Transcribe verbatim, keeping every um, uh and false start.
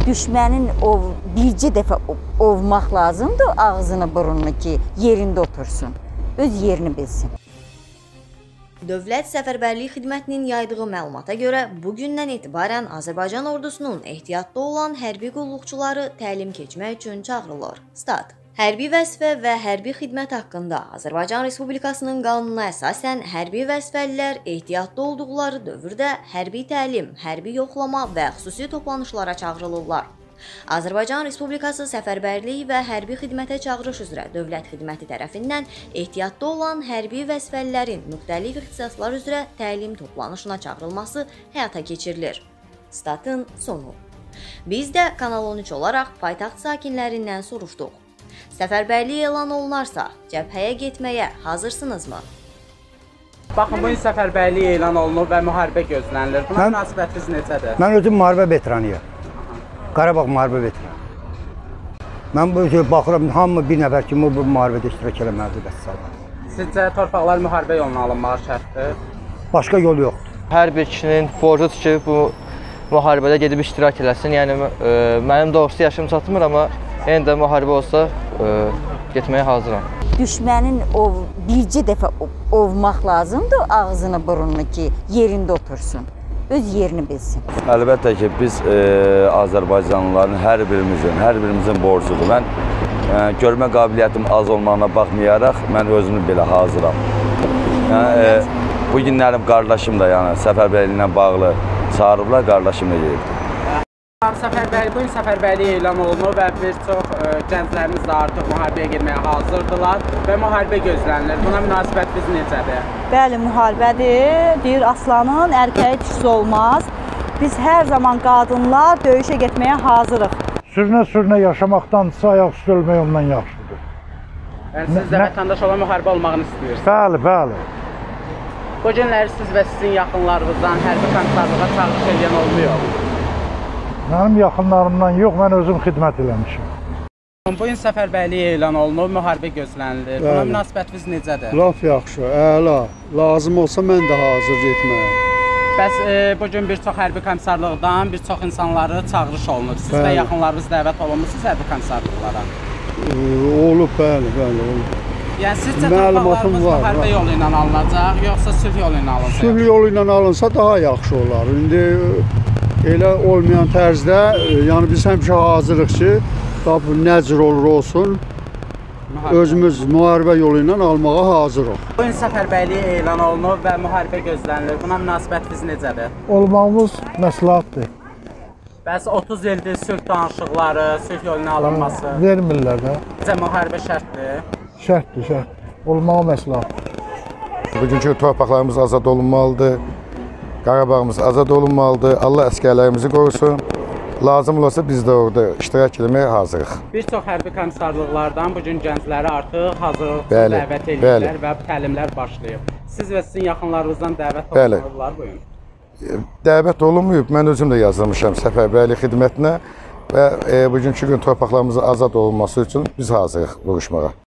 Düşmənin ov, bircə dəfə ovmaq lazımdır ağzını, burnunu ki, yerində otursun, öz yerini bilsin. Dövlət Səfərbərlik Xidmətinin yaydığı məlumata görə, bugündən etibarən Azərbaycan ordusunun ehtiyatda olan hərbi qulluqçuları təlim keçmək üçün çağırılır. Stat. Hərbi vəzifə və hərbi xidmət haqqında Azərbaycan Respublikasının qanununa əsasən hərbi vəzifəlilər ehtiyatda olduqları dövrdə hərbi təlim, hərbi yoxlama və xüsusi toplanışlara çağırılırlar. Azərbaycan Respublikası Səfərbərlik və hərbi xidmətə çağırış üzrə Dövlət Xidməti tərəfindən ehtiyatda olan hərbi vəzifəlilərin müxtəlif ixtisaslar üzrə təlim toplanışına çağırılması həyata keçirilir. Statın sonu. Biz də Kanal on üç olaraq paytaxt sakinlərindən soruşduq. Səfərbərlik elan olunarsa, cəbhəyə getməyə hazırsınızmı? Baxın, bu gün səfərbərlik elan olunur və müharibə gözlənilir. Buna münasibətiniz necədir? Mən özüm müharibə veteranıyam. Qarabağ müharibə veteranı. Mən bu üzrə baxıram, hamı bir nəfər kimi bu müharibədə iştirak eləməlidir, vəssalam. Sizcə torpaqlar müharibə yoluna alınmalı şərtdir? Başqa yol yoxdur. Hər bir kişinin borcudur ki, bu müharibədə gedib iştirak eləsin. Yəni, e, mənim doğrusu yaşım çatmır, amma yenə də müharibə olsa e, getməyə hazıram. Düşmənin ov, bircə dəfə ovmaq lazımdır ağzını, burnunu ki, yerində otursun, öz yerini bilsin. Əlbəttə ki, biz e, Azərbaycanlıların hər birimizin, hər birimizin borcudur. Mən e, görmə qabiliyyətim az olmağına baxmayaraq, mən özümü belə hazıram. Yəni, e, bu günlərim qardaşım da, yəni səfərbərliklə bağlı çağırıblar, qardaşım da gedibdir. Səfərbərlik, bugün səfərbərlik elan olunur və bir çox e, gənclərimiz də artıq müharibəyə girməyə hazırdırlar və müharibə gözlənilir. Buna münasibətiniz necədir? Bəli, müharibədir. Deyir, aslanın erkəyi dişisi olmaz. Biz hər zaman qadınlar döyüşə getməyə hazırıq. Sürünə-sürünə yaşamaqdansa ayaq üstü ölmək ondan yaxşıdır. Yəni, siz də vətəndaş olan müharibə olmağını istəyirsiniz? Bəli, bəli. Bu günləri siz və sizin yaxınlarınızdan hərbi komissarlığa çağırış edən olmuyor. Mənim yaxınlarımdan yox, mən özüm xidmət eləmişim. Bugün səfərbərlik elan olunur, müharibə gözlənilir. Buna münasibətiniz necədir? Laf yaxşı, əla. Lazım olsa mən də hazır getməyəm. Bəs e, bugün bir çox hərbi komissarlıqdan bir çox insanları çağırış olunur. Siz bəli. Və yaxınlarınız dəvət olunmusunuz hərbi komissarlıqlara? E, olub, bəli, bəli, olub. Yəni sizcə torpaqlarımız müharibə yolu ilə alınacaq, yoxsa sülh yolu ilə alınacaq? Sülh yolu ilə alınsa daha yaxşı olar. İndi elə olmayan tərzdə, yəni biz həmişə hazırıq ki, nə cür olur olsun, müharibə. Özümüz müharibə yolu ilə almağa hazırıq. Bugün səfərbərlik elan olunur və müharibə gözlənilir. Buna münasibətiniz necədir? Olmağımız məsləhətdir. Bəs otuz ildir sülh danışıqları, sülh yolu ilə alınması? Vermirlər də. Sizcə müharibə şərtdir? Şərtdir, şərtdir. Olmağı məsləhətdir. Bugünkü torpaqlarımız azad olunmalıdır. Qarabağımız azad olunmalıdır. Allah əskərlərimizi qorusun. Lazım olsa biz də orada iştirak etməyə hazırıq. Bir çox hərbi komissarlıqlardan bugün gəncləri artıq hazırlıqsız dəvət edirlər və təlimlər başlayıb. Siz və sizin yaxınlarınızdan dəvət olunurlar bugün? Dəvət olunmuyub. Mən özüm də yazılmışam səfərbərlik xidmətinə və e, bugünkü gün torpaqlarımızın azad olunması üçün biz hazırıq vuruşmağa.